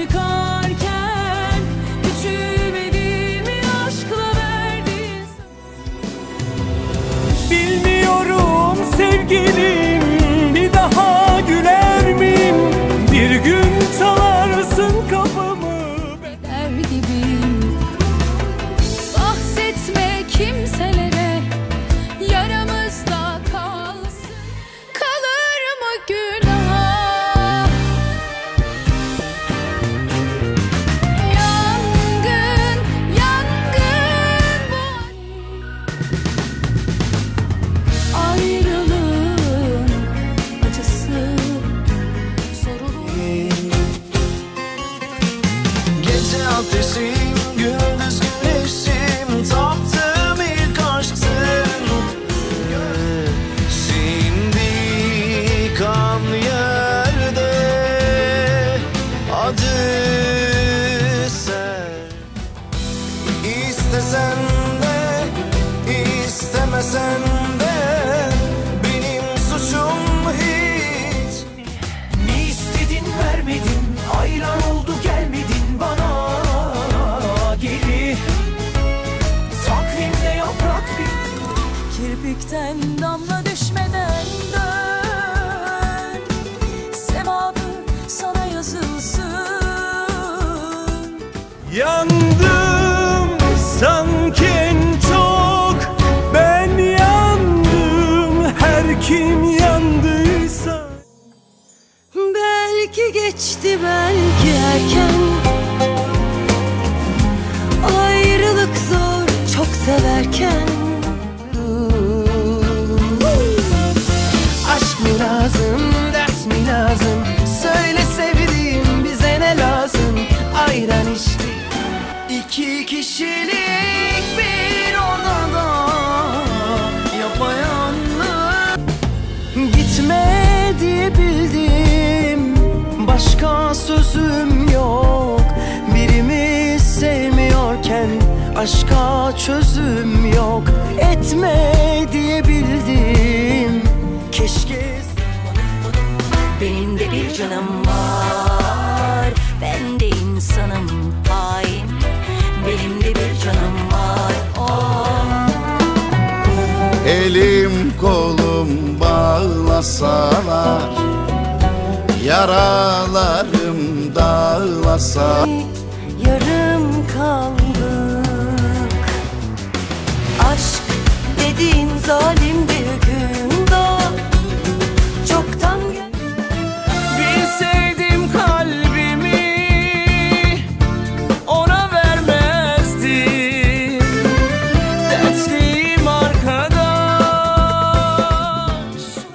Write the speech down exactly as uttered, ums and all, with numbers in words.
çıkarken küçülmediğimi aşkla verdin. Bilmiyorum sevgilim, bir daha güler miyim? Bir gün çalarsın kapımı Der gibiyim. Bahsetme kimselere, yaramızda kalsın. Kalır mı günah? Yangın, yangın bu. Ayrılığın acısı sorulur. Gece ateşim, gündüz güneşim, taptığım ilk aşksın. Şimdi kan yerde, adı sen. İstesen de, istemesen de, benim suçum hiç. Ne istedin vermedin, ayran oldu gelmedin bana geri. Takvimde yaprak bitti. Kirpikten damla düşmeden dön, sevabı sana yazılsın. yandım sanki en çok ben yandım, her kim yandıysa. Belki geçti, belki erken. Ayrılık zor, çok severken. Aşk mı lazım, ders mi lazım? Söyle sevdiğim, bize ne lazım? Ayran içti, iki kişilik bir odada yapayalnız. Gitme diyebildim, başka sözüm yok. Birimiz sevmiyorken aşka çözüm yok. Etme diyebildim, keşke. Benim de bir canım var, ben de insanım hain. Benim de bir canım var, oh. Elim kolum bağlasalar, yaralarım dağlasalar. Yarım kaldık. Aşk dediğin zalim bir